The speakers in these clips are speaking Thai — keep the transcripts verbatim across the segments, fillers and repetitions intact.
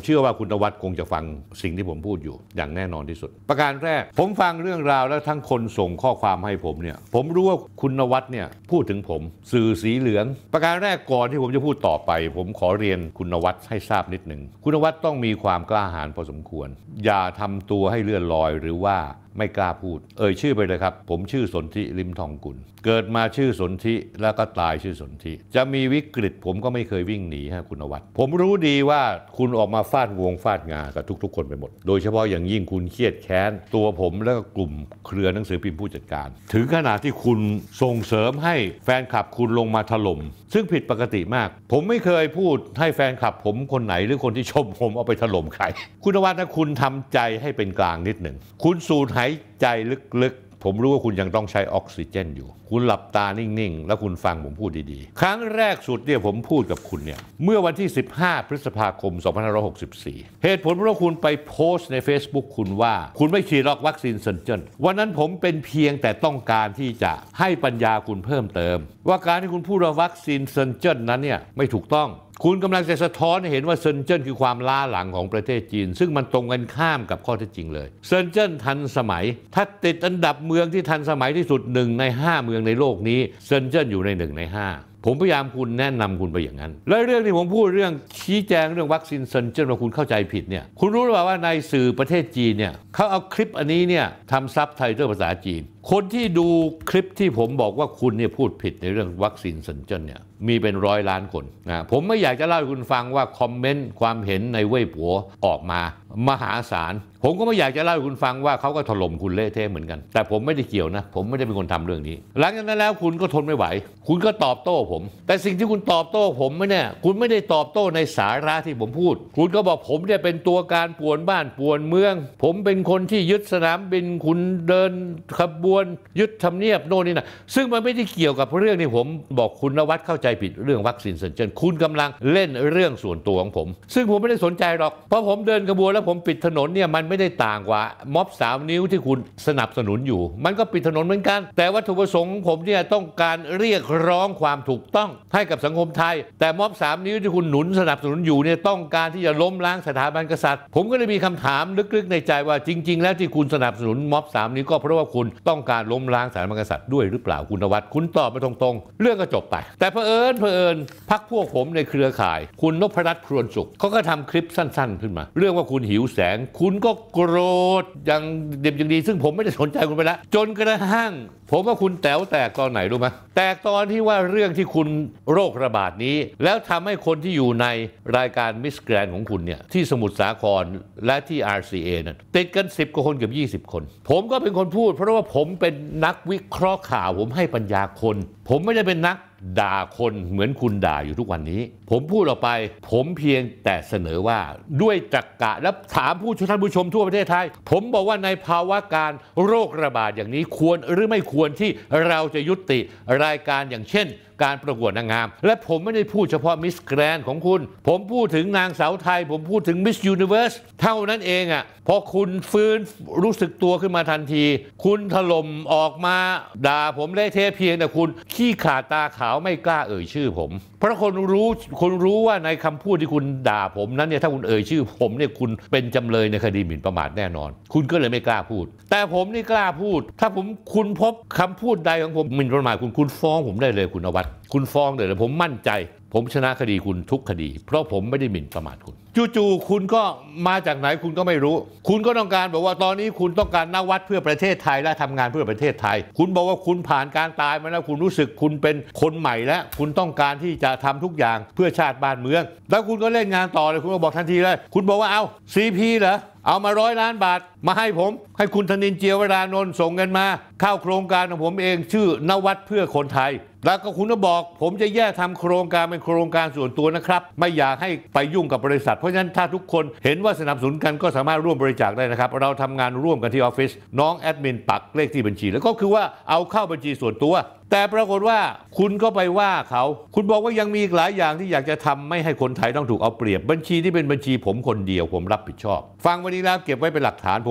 เชื่อว่าคุณนวัดคงจะฟังสิ่งที่ผมพูดอยู่อย่างแน่นอนที่สุดประการแรกผมฟังเรื่องราวแล้วทั้งคนส่งข้อความให้ผมเนี่ยผมรู้ว่าคุณนวัดเนี่ยพูดถึงผมสื่อสีเหลืองประการแรกก่อนที่ผมจะพูดต่อไปผมขอเรียนคุณนวัดให้ทราบนิดหนึ่งคุณนวัดต้องมีความกล้าหาญพอสมควรอย่าทำตัวให้เลื่อนลอยหรือว่าไม่กล้าพูดเอ่ยชื่อไปเลยครับผมชื่อสนธิลิมทองกุลเกิดมาชื่อสนธิแล้วก็ตายชื่อสนธิจะมีวิกฤตผมก็ไม่เคยวิ่งหนีฮะคุณนวัดผมรู้ดีว่าคุณออกมาฟาดงวงฟาดงากับทุกๆคนไปหมดโดยเฉพาะอย่างยิ่งคุณเครียดแค้นตัวผมแล้วก็กลุ่มเครือหนังสือพิมพ์ผู้จัดการถึงขนาดที่คุณส่งเสริมให้แฟนคลับคุณลงมาถล่มซึ่งผิดปกติมากผมไม่เคยพูดให้แฟนคลับผมคนไหนหรือคนที่ชมผมเอาไปถล่มใครคุณนวัดนะคุณทำใจให้เป็นกลางนิดหนึ่งคุณสูดหายใจลึกๆผมรู้ว่าคุณยังต้องใช้ออกซิเจนอยู่คุณหลับตานิ่งๆแล้วคุณฟังผมพูดดีๆครั้งแรกสุดเนี่ยผมพูดกับคุณเนี่ยเมื่อวันที่สิบห้าพฤษภาคมสองพันห้าร้อยหกสิบสี่เหตุผลเพราะคุณไปโพสต์ใน Facebook คุณว่าคุณไม่ฉีดวัคซีนเซนเจิ้นวันนั้นผมเป็นเพียงแต่ต้องการที่จะให้ปัญญาคุณเพิ่มเติมว่าการที่คุณพูดว่าวัคซีนเซนเจิ้นนั้นเนี่ยไม่ถูกต้องคุณกำลังจะสะท้อนให้เห็นว่าเซินเจิ้นคือความล้าหลังของประเทศจีนซึ่งมันตรงกันข้ามกับข้อเท็จจริงเลยเซินเจิ้นทันสมัยถ้าติดอันดับเมืองที่ทันสมัยที่สุดหนึ่งในห้าเมืองในโลกนี้เซินเจิ้นอยู่ในหนึ่งในห้าผมพยายามคุณแนะนำคุณไปอย่างนั้นและเรื่องที่ผมพูดเรื่องชี้แจงเรื่องวัคซีนเซินเจิ้นว่าคุณเข้าใจผิดเนี่ยคุณรู้หรือเปล่าว่าในสื่อประเทศจีนเนี่ยเขาเอาคลิปอันนี้เนี่ยทำซับไตเติลภาษาจีนคนที่ดูคลิปที่ผมบอกว่าคุณเนี่ยพูดผิดในเรื่องวัคซีนเซินเจิ้นเนี่ยมีเป็นร้อยล้านคนนะผมไม่อยากจะเล่าให้คุณฟังว่าคอมเมนต์ความเห็นในเว่ยปัวออกมามหาศาลผมก็ไม่อยากจะเล่าให้คุณฟังว่าเขาก็ถล่มคุณเละเทะเหมือนกันแต่ผมไม่ได้เกี่ยวนะผมไม่ได้เป็นคนทำเรื่องนี้หลังจากนั้นแล้วคุณก็ทนไม่ไหวคุณก็ตอบโต้ผมแต่สิ่งที่คุณตอบโต้ผมไม่เนี่ยคุณไม่ได้ตอบโต้ในสาระที่ผมพูดคุณก็บอกผมเนี่ยเป็นตัวการป่วนบ้านป่วนเมืองผมเป็นคนที่ยึดสนามบินคุณเดินขบวนยึดทำเนียบโน่นนี่นะซึ่งมันไม่ได้เกี่ยวกับเรื่องที่ผมบอกคุณนวัดเข้าใจผิดเรื่องวัคซีนเซินเจิ้นคุณกำลังเล่นเรื่องส่วนตัวของผมซึ่งผมไม่ได้สนใจหรอกเพราะผมเดินขบวนแล้วผมปิดถนนเนี่ยมันไม่ได้ต่างกว่าม็อบสามนิ้วที่คุณสนับสนุนอยู่มันก็ปิดถนนเหมือนกันแต่วัตถุประสงค์ของผมเนี่ยต้องการเรียกร้องความถูกต้องให้กับสังคมไทยแต่ม็อบสามนิ้วที่คุณหนุนสนับสนุนอยู่เนี่ยต้องการที่จะล้มล้างสถาบันกษัตริย์ผมก็เลยมีคำถามลึกๆในใจว่าจริงๆแล้วที่คุณสนับสนุนม็อบสามนิ้วก็เพราะว่าคุณต้องการล้มล้างสถาบันกษัตริย์ด้วยหรือเปล่าคุณนวัดคุณตอบมาตรงๆเรื่องก็จบไปแต่เผอิญเผอิญพรรคพวกผมในเครือข่ายคุณนพรัตน์ พรวนสุขเขาก็ทำคลิปสั้นๆขึ้นมาเรื่องว่าคุณหิวแสงคุณก็โกรธอย่างเด็บอย่างดีซึ่งผมไม่ได้สนใจคุณไปแล้วจนกระทั่งผมว่าคุณแต๋วแตกตอนไหนรู้ไหมแตกตอนที่ว่าเรื่องที่คุณโรคระบาดนี้แล้วทำให้คนที่อยู่ในรายการมิสแกรนด์ของคุณเนี่ยที่สมุทรสาครและที่ อาร์ ซี เอ นั่นติดกันสิบกว่าคนกับยี่สิบคนผมก็เป็นคนพูดเพราะว่าผมเป็นนักวิเคราะห์ข่าวผมให้ปัญญาคนผมไม่ได้เป็นนักด่าคนเหมือนคุณด่าอยู่ทุกวันนี้ผมพูดออกไปผมเพียงแต่เสนอว่าด้วยตรรกะและถามผู้ท่านผู้ชมทั่วประเทศไทยผมบอกว่าในภาวะการโรคระบาดอย่างนี้ควรหรือไม่ควรที่เราจะยุติรายการอย่างเช่นการประกวดนางงามและผมไม่ได้พูดเฉพาะมิสแกรนด์ของคุณผมพูดถึงนางสาวไทยผมพูดถึงมิสยูนิเวิร์สเท่านั้นเองอ่ะพอคุณฟื้นรู้สึกตัวขึ้นมาทันทีคุณถล่มออกมาด่าผมเละเทะเพียงแต่คุณขี้ขาดตาขาวไม่กล้าเอ่ยชื่อผมเพราะคนรู้คนรู้ว่าในคำพูดที่คุณด่าผมนั้นเนี่ยถ้าคุณเอ่ยชื่อผมเนี่ยคุณเป็นจำเลยในคดีหมิ่นประมาทแน่นอนคุณก็เลยไม่กล้าพูดแต่ผมนี่กล้าพูดถ้าผมคุณพบคำพูดใดของผมหมิ่นประมาทคุณคุณฟ้องผมได้เลยคุณนวัดคุณฟ้องเลยผมมั่นใจผมชนะคดีคุณทุกคดีเพราะผมไม่ได้หมิ่นประมาทคุณจู่ๆคุณก็มาจากไหนคุณก็ไม่รู้คุณก็ต้องการบอกว่าตอนนี้คุณต้องการนวัดเพื่อประเทศไทยและทำงานเพื่อประเทศไทยคุณบอกว่าคุณผ่านการตายมาแล้วคุณรู้สึกคุณเป็นคนใหม่แล้วคุณต้องการที่จะทำทุกอย่างเพื่อชาติบ้านเมืองแล้วคุณก็เล่นงานต่อเลยคุณก็บอกทันทีเลยคุณบอกว่าเอา ซี พี เหรอเอามาร้อยล้านบาทมาให้ผมให้คุณธนินทร์ เจียวรานนท์ส่งเงินมาเข้าโครงการของผมเองชื่อนวัดเพื่อคนไทยแล้วก็คุณก็บอกผมจะแยกทำโครงการเป็นโครงการส่วนตัวนะครับไม่อยากให้ไปยุ่งกับบริษัทเพราะฉะนั้นถ้าทุกคนเห็นว่าสนับสนุนกันก็สามารถร่วมบริจาคได้นะครับเราทำงานร่วมกันที่ออฟฟิศน้องแอดมินปักเลขที่บัญชีแล้วก็คือว่าเอาเข้าบัญชีส่วนตัวแต่ปรากฏว่าคุณก็ไปว่าเขาคุณบอกว่ายังมีอีกหลายอย่างที่อยากจะทำไม่ให้คนไทยต้องถูกเอาเปรียบบัญชีที่เป็นบัญชีผมคนเดียวผมรับผิดชอบฟังวันนี้แล้วเก็บไว้เป็นหลักฐานผม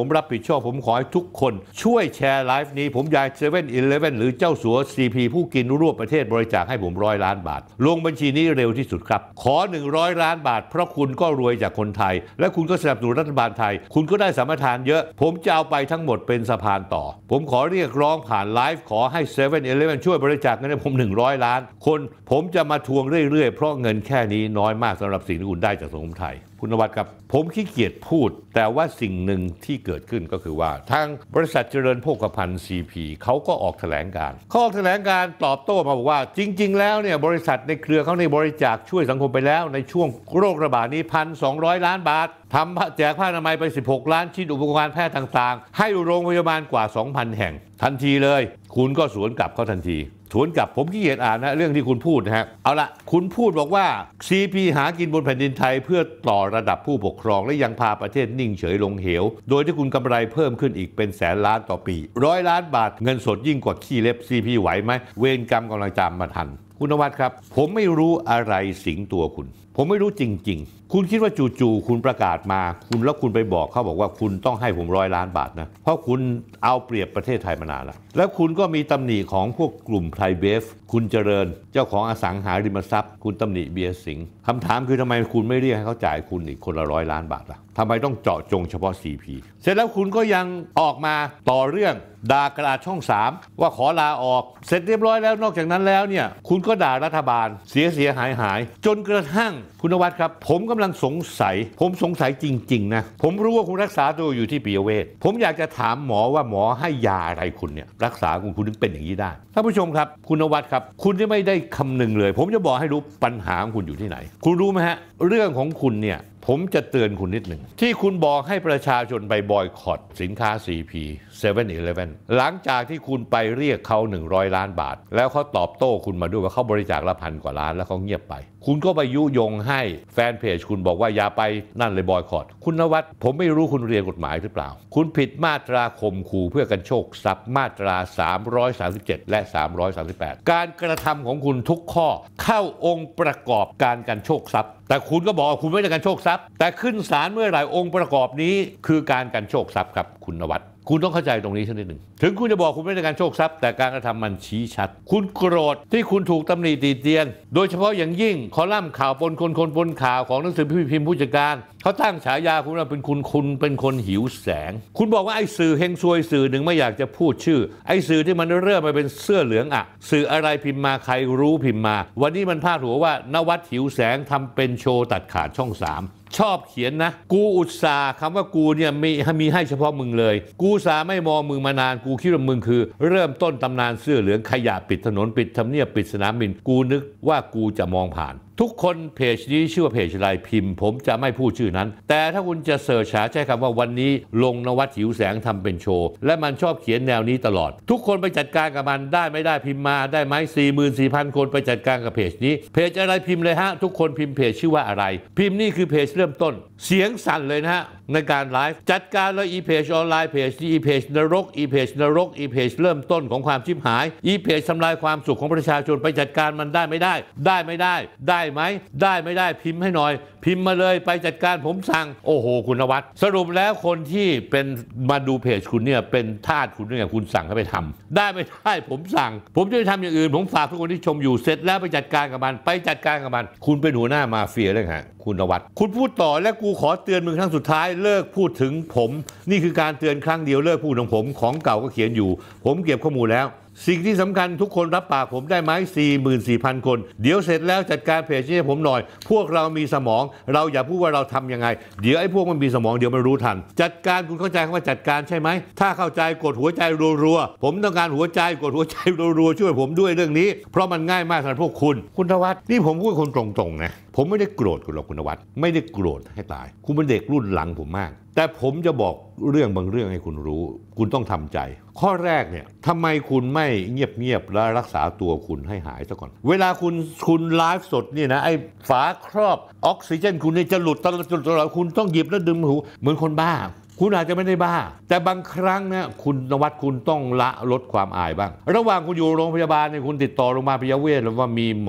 ผมรับผิดชอบผมขอให้ทุกคนช่วยแชร์ไลฟ์นี้ผมอยากเซเว่นอีเลฟเว่นหรือเจ้าสัว ซี พี ผู้กินรวบประเทศบริจาคให้ผมร้อยล้านบาทลงบัญชีนี้เร็วที่สุดครับขอหนึ่งร้อยล้านบาทเพราะคุณก็รวยจากคนไทยและคุณก็สนับสนุนรัฐบาลไทยคุณก็ได้สัมปทานเยอะผมจะเอาไปทั้งหมดเป็นสะพานต่อผมขอเรียกร้องผ่านไลฟ์ขอให้เซเว่นอีเลฟเว่นช่วยบริจาคเงินให้ผมหนึ่งร้อยล้านคนผมจะมาทวงเรื่อยๆเพราะเงินแค่นี้น้อยมากสำหรับสิ่งที่คุณได้จากสังคมไทยคุณนวัดครับผมขี้เกียจพูดแต่ว่าสิ่งหนึ่งที่เกิดขึ้นก็คือว่าทางบริษัทเจริญโภคภัณฑ์ ซี พี เขาก็ออกแถลงการเขาออกแถลงการตอบโต้มาบอกว่าจริงๆแล้วเนี่ยบริษัทในเครือเขาในบริจาคช่วยสังคมไปแล้วในช่วงโรคระบาดนี้ หนึ่งพันสองร้อย ล้านบาททำแจกผ้าอนามัยไปสิบหกล้านชิ้นอุปกรณ์แพทย์ต่างๆให้โรงพยาบาลกว่า สองพัน แห่งทันทีเลยคุณก็สวนกลับเขาทันทีสวนกลับผมขี้เกียจอ่านนะเรื่องที่คุณพูดนะฮะเอาละคุณพูดบอกว่า ซี พี หากินบนแผ่นดินไทยเพื่อต่อระดับผู้ปกครองและยังพาประเทศนิ่งเฉยลงเหวโดยที่คุณกำไรเพิ่มขึ้นอีกเป็นแสนล้านต่อปีร้อยล้านบาทเงินสดยิ่งกว่าขี้เล็บ ซี พี ไหวไหมเวรกรรมกำลังตามมาทันคุณนวัดครับผมไม่รู้อะไรสิงตัวคุณผมไม่รู้จริงๆคุณคิดว่าจู่ๆคุณประกาศมาคุณแล้วคุณไปบอกเขาบอกว่าคุณต้องให้ผมร้อยล้านบาทนะเพราะคุณเอาเปรียบประเทศไทยมานานแล้วแล้วคุณก็มีตำหนิของพวกกลุ่มไทยเบฟคุณเจริญเจ้าของอสังหาริมทรัพย์คุณตำหนิเบียร์สิงห์คำถามคือทำไมคุณไม่เรียกให้เขาจ่ายคุณอีกคนละร้อยล้านบาทล่ะทำไมต้องเจาะจงเฉพาะ ซี พี เสร็จแล้วคุณก็ยังออกมาต่อเรื่องด่ากระดาษช่องสามว่าขอลาออกเสร็จเรียบร้อยแล้วนอกจากนั้นแล้วเนี่ยคุณก็ด่ารัฐบาลเสียเสียหายหายจนกระทั่งคุณนวัดครับผมกำลังสงสัยผมสงสัยจริงๆนะผมรู้ว่าคุณรักษาตัวอยู่ที่ปิยเวชผมอยากจะถามหมอว่าหมอให้ยาอะไรคุณเนี่ยรักษาคุณคุณถึงเป็นอย่างนี้ได้ท่านผู้ชมครับคุณนวัดครับคุณที่ไม่ได้คำนึงเลยผมจะบอกให้รู้ปัญหาของคุณอยู่ที่ไหนคุณรู้ไหมฮะเรื่องของคุณเนี่ยผมจะเตือนคุณนิดหนึ่งที่คุณบอกให้ประชาชนไปบอยคอตสินค้า ซี พี เซเว่นอีเลฟเว่น หลังจากที่คุณไปเรียกเขาหนึ่งร้อยล้านบาทแล้วเขาตอบโต้คุณมาด้วยว่าเขาบริจาคละพันกว่าล้านแล้วเขาเงียบไปคุณก็ไปยุยงให้แฟนเพจคุณบอกว่าอย่าไปนั่นเลยบอยคอตคุณนวัดผมไม่รู้คุณเรียนกฎหมายหรือเปล่าคุณผิดมาตราข่มขู่เพื่อกันโชคทรัพย์มาตราสามร้อยสามสิบเจ็ดและสามร้อยสามสิบแปดการกระทำของคุณทุกข้อเข้าองค์ประกอบการกันโชคทรัพย์แต่คุณก็บอกว่าคุณไม่ได้กันโชคทรัพย์แต่ขึ้นศาลเมื่อไหร่องค์ประกอบนี้คือการกันโชคทรัพย์ครับคุณนวัดคุณต้องเข้าใจตรงนี้สักนิดหนึ่งถึงคุณจะบอกคุณไม่ได้การโชคทรัพย์แต่การกระทำมันชี้ชัดคุณโกรธที่คุณถูกตำหนิตีเตียนโดยเฉพาะอย่างยิ่งคอลัมน์ข่าวปนคนคนปนข่าวของหนังสือพิมพ์ผู้จัดการเขาตั้งฉายาคุณว่าเป็นคุณคุณเป็นคนหิวแสงคุณบอกว่าไอ้สื่อเฮงซวยสื่อหนึ่งไม่อยากจะพูดชื่อไอ้สื่อที่มันเริ่มมาเป็นเสื้อเหลืองอ่ะสื่ออะไรพิมพ์มาใครรู้พิมพ์มาวันนี้มันพาดหัวว่านวัดหิวแสงทำเป็นโชว์ตัดขาดช่องสามชอบเขียนนะกูอุตส่าห์คำว่ากูเนี่ยมีมีให้เฉพาะมึงเลยกูอุตส่าห์ไม่มองมึงมานานกูคิดว่ามึงคือเริ่มต้นตำนานเสื้อเหลืองขยะปิดถนนปิดทำเนียบปิดสนามบินกูนึกว่ากูจะมองผ่านทุกคนเพจนี้ชื่อว่าเพจอะไรพิมพ์ผมจะไม่พูดชื่อนั้นแต่ถ้าคุณจะเสิร์ชหาใช้คำว่าวันนี้ลงนวัดหิวแสงทำเป็นโชว์และมันชอบเขียนแนวนี้ตลอดทุกคนไปจัดการกับมันได้ไม่ได้พิมพ์มาได้ไหม สี่หมื่นสี่พัน คนไปจัดการกับเพจนี้เพจอะไรพิมพ์เลยฮะทุกคนพิมพ์เพจชื่อว่าอะไรพิมพ์นี่คือเพจเริ่มต้นเสียงสั่นเลยนะฮะในการไลฟ์จัดการเลยอีเพจออนไลน์เพจอีเพจนรกอีเพจนรกอีเพจเริ่มต้นของความชิบหายอีเพจทำลายความสุขของประชาชนไปจัดการมันได้ไม่ได้ได้ไม่ได้ได้ไหมได้ไม่ได้พิมพ์ให้หน่อยพิมพ์มาเลยไปจัดการผมสั่งโอ้โหคุณนวัดสรุปแล้วคนที่เป็นมาดูเพจคุณเนี่ยเป็นทาสคุณเนี่ยคุณสั่งให้ไปทำได้ไม่ได้ผมสั่งผมจะไปทำอย่างอื่นผมฝากทุกคนที่ชมอยู่เสร็จแล้วไปจัดการกับมันไปจัดการกับมันคุณเป็นหัวหน้ามาเฟียเลยฮะคุณนวัดคุณพูดต่อและกูขอเตือนมึงครั้งสุดท้ายเลิกพูดถึงผมนี่คือการเตือนครั้งเดียวเลิกพูดของผมของเก่าก็เขียนอยู่ผมเก็บข้อมูลแล้วสิ่งที่สำคัญทุกคนรับปากผมได้ไหม สี่หมื่นสี่พัน คนเดี๋ยวเสร็จแล้วจัดการเพจนี้ให้ผมหน่อยพวกเรามีสมองเราอย่าพูดว่าเราทำยังไงเดี๋ยวไอ้พวกมันมีสมองเดี๋ยวมันรู้ทันจัดการคุณเข้าใจคำว่าจัดการใช่ไหมถ้าเข้าใจกดหัวใจรัวๆผมต้องการหัวใจกดหัวใจรัวๆช่วยผมด้วยเรื่องนี้เพราะมันง่ายมากสำหรับพวกคุณคุณนวัดนี่ผมพูดคนตรงๆนะผมไม่ได้โกรธคุณหรอกคุณนวัดไม่ได้โกรธให้ตายคุณเป็นเด็กรุ่นหลังผมมากแต่ผมจะบอกเรื่องบางเรื่องให้คุณรู้คุณต้องทำใจข้อแรกเนี่ยทำไมคุณไม่เงียบๆและรักษาตัวคุณให้หายซะก่อนเวลาคุณคุณไลฟ์สดเนี่ยนะไอ้ฝาครอบออกซิเจนคุณเนี่ยจะหลุดตลอดตลอดคุณต้องหยิบแล้วดึงหูเหมือนคนบ้าคุณอาจจะไม่ได้บ้าแต่บางครั้งเนี่ยคุณนวัดคุณต้องละลดความอายบ้างระหว่างคุณอยู่โรงพยาบาลเนี่ยคุณติดต่อโรงพยาบาลปิยเวชหรือว่ามีหมอ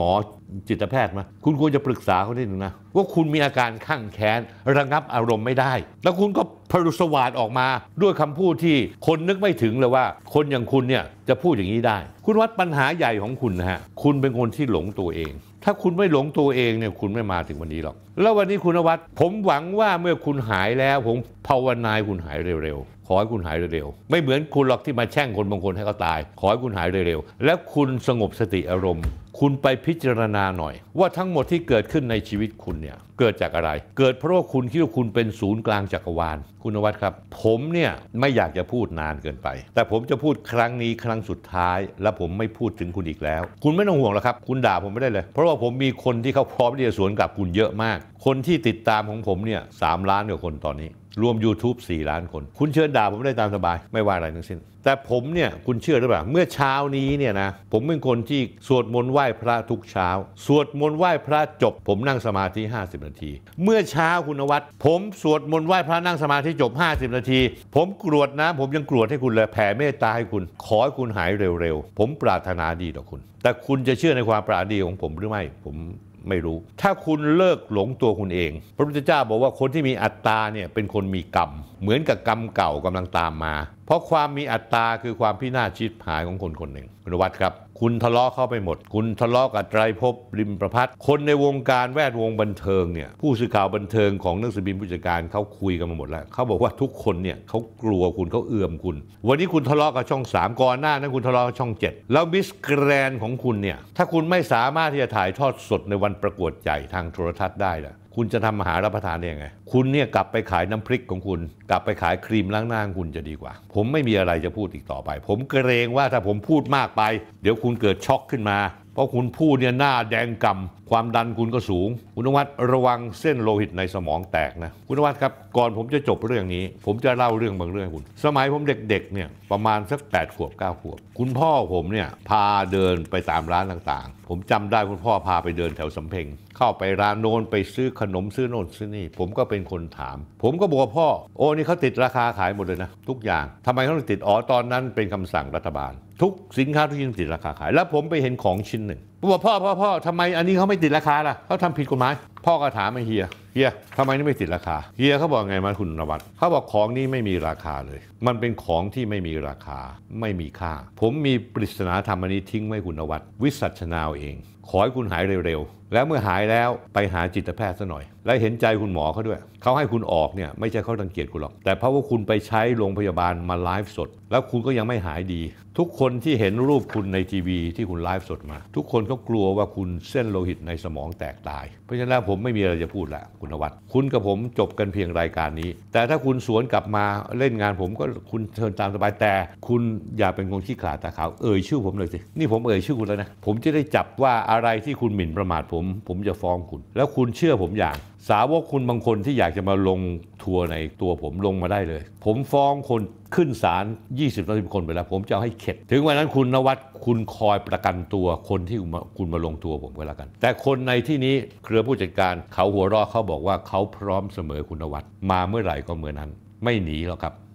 จิตแพทย์มาคุณควรจะปรึกษาเขาได้หนึ่งนะว่าคุณมีอาการข้างแค้นระงับอารมณ์ไม่ได้แล้วคุณก็พรุสวาทออกมาด้วยคำพูดที่คนนึกไม่ถึงเลยว่าคนอย่างคุณเนี่ยจะพูดอย่างนี้ได้คุณวัดปัญหาใหญ่ของคุณนะฮะคุณเป็นคนที่หลงตัวเองถ้าคุณไม่หลงตัวเองเนี่ยคุณไม่มาถึงวันนี้หรอกแล้ววันนี้คุณนวัดผมหวังว่าเมื่อคุณหายแล้วผมภาวนาให้คุณหายเร็วๆขอให้คุณหายเร็วๆไม่เหมือนคุณหรอกที่มาแช่งคนบางคนให้เขาตายขอให้คุณหายเร็วๆและคุณสงบสติอารมณ์คุณไปพิจารณาหน่อยว่าทั้งหมดที่เกิดขึ้นในชีวิตคุณเนี่ยเกิดจากอะไรเกิดเพราะว่าคุณคิดว่าคุณเป็นศูนย์กลางจักรวาลคุณนวัดครับผมเนี่ยไม่อยากจะพูดนานเกินไปแต่ผมจะพูดครั้งนี้ครั้งสุดท้ายและผมไม่พูดถึงคุณอีกแล้วคุณไม่ต้องห่วงหรอกครับคุณด่าผมไม่ได้เลยเพราะว่าผมมีคนที่เขาพร้อมที่จะสวนกลับคุณเยอะมากคนที่ติดตามของผมเนี่ยสามล้านกว่าคนตอนนี้รวม YouTube สี่ล้านคนคุณเชิญด่าผมได้ตามสบายไม่ว่าอะไรทั้งสิ้นแต่ผมเนี่ยคุณเชื่อหรือเปล่าเมื่อเช้านี้เนี่ยนะผมเป็นคนที่สวดมนต์ไหว้พระทุกเช้าสวดมนต์ไหว้พระจบผมนั่งสมาธิห้าสิบนาทีเมื่อเช้าคุณนวัดผมสวดมนต์ไหว้พระนั่งสมาธิจบห้าสิบนาทีผมกรวดนะผมยังกรวดให้คุณเลยแผ่เมตตาให้คุณขอให้คุณหายเร็วๆผมปรารถนาดีต่อคุณแต่คุณจะเชื่อในความปรารถนาดีของผมหรือไม่ผมไม่รู้ถ้าคุณเลิกหลงตัวคุณเองพระพุทธเจ้าบอกว่าคนที่มีอัตตาเนี่ยเป็นคนมีกรรมเหมือนกับกรรมเก่ากำลังตามมาเพราะความมีอัตตาคือความพินาศชิบหายของคนคนหนึ่งคุณวัดครับคุณทะเลาะเข้าไปหมดคุณทะเลาะกับไตรภพริมประพัฒน์คนในวงการแวดวงบันเทิงเนี่ยผู้สื่อข่าวบันเทิงของหนังสือพิมพ์ผู้จัดการเขาคุยกันมาหมดแล้วเขาบอกว่าทุกคนเนี่ยเขากลัวคุณเขาเอื้อมคุณวันนี้คุณทะเลาะกับช่องสามก่อนหน้านั้นคุณทะเลาะกับช่องเจ็ดแล้วมิสแกรนด์ของคุณเนี่ยถ้าคุณไม่สามารถที่จะถ่ายทอดสดในวันประกวดใหญ่ทางโทรทัศน์ได้ล่ะคุณจะทำอาหารรับประทานได้ยังไงคุณเนี่ยกลับไปขายน้ำพริกของคุณกลับไปขายครีมล้างหน้าของคุณจะดีกว่าผมไม่มีอะไรจะพูดอีกต่อไปผมเกรงว่าถ้าผมพูดมากไปเดี๋ยวคุณเกิดช็อกขึ้นมาเพราะคุณพูดเนี่ยหน้าแดงกำความดันคุณก็สูงคุณนวัดระวังเส้นโลหิตในสมองแตกนะคุณนวัดครับก่อนผมจะจบเรื่องนี้ผมจะเล่าเรื่องบางเรื่องคุณสมัยผมเด็กๆเนี่ยประมาณสักแปดขวบเก้าขวบคุณพ่อผมเนี่ยพาเดินไปตามร้านต่างๆผมจำได้คุณพ่อพาไปเดินแถวสำเพ็งเข้าไปร้านโน้นไปซื้อขนมซื้อโน่นซื้อนี่ผมก็เป็นคนถามผมก็บอกว่าพ่อโอ้นี่เขาติดราคาขายหมดเลยนะทุกอย่างทำไมเขาถึงติดอ๋อตอนนั้นเป็นคำสั่งรัฐบาลทุกสินค้าทุกชิ้นติดราคาขายแล้วผมไปเห็นของชิ้นหนึ่งผมบอกพ่อพ่อพ่อทำไมอันนี้เขาไม่ติดราคาล่ะเขาทำผิดกฎหมายพ่อก็ถามไอ้เฮียเฮียทำไมนี่ไม่ติดราคาเฮียเขาบอกไงมาคุณนวัดเขาบอกของนี้ไม่มีราคาเลยมันเป็นของที่ไม่มีราคาไม่มีค่าผมมีปริศนาธรรมอันนี้ทิ้งไว้คุณนวัดวิสัชนาเองขอให้คุณหายเร็วๆแล้วเมื่อหายแล้วไปหาจิตแพทย์ซะหน่อยและเห็นใจคุณหมอเขาด้วยเขาให้คุณออกเนี่ยไม่ใช่เขารังเกียจคุณหรอกแต่เพราะว่าคุณไปใช้โรงพยาบาลมาไลฟ์สดแล้วคุณก็ยังไม่หายดีทุกคนที่เห็นรูปคุณในทีวีที่คุณไลฟ์สดมาทุกคนก็กลัวว่าคุณเส้นโลหิตในสมองแตกตายเพราะฉะนั้นผมไม่มีอะไรจะพูดละคุณนวัดคุณกับผมจบกันเพียงรายการนี้แต่ถ้าคุณสวนกลับมาเล่นงานผมก็คุณเชิญตามสบายแต่คุณอย่าเป็นคนขี้ขลาดตาขาวเอ่ยชื่อผมเลยสินี่ผมเอ่ยชื่อคุณแล้วนะผมจะได้จับว่าอะไรที่คุณหมิ่นประมาทผมผมจะฟ้องคุณแล้วคุณเชื่อผมอย่างสาวกคุณบางคนที่อยากจะมาลงทัวร์ในตัวผมลงมาได้เลยผมฟ้องคนขึ้นศาลยี่สิบ สามสิบคนไปแล้วผมจะเอาให้เข็ดถึงวันนั้นคุณนวัดคุณคอยประกันตัวคนที่คุณมาลงทัวร์ผมก็แล้วกันแต่คนในที่นี้เครือผู้จัดการเขาหัวเราะเขาบอกว่าเขาพร้อมเสมอคุณนวัดมาเมื่อไหร่ก็เมื่อนั้นไม่หนีหรอกครับ